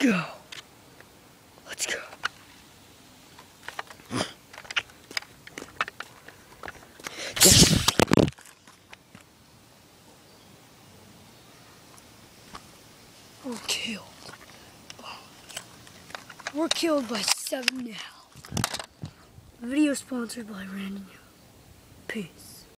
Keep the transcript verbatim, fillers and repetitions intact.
go. Let's go. We're killed. We're killed by seven now. Video sponsored by Randy. Peace.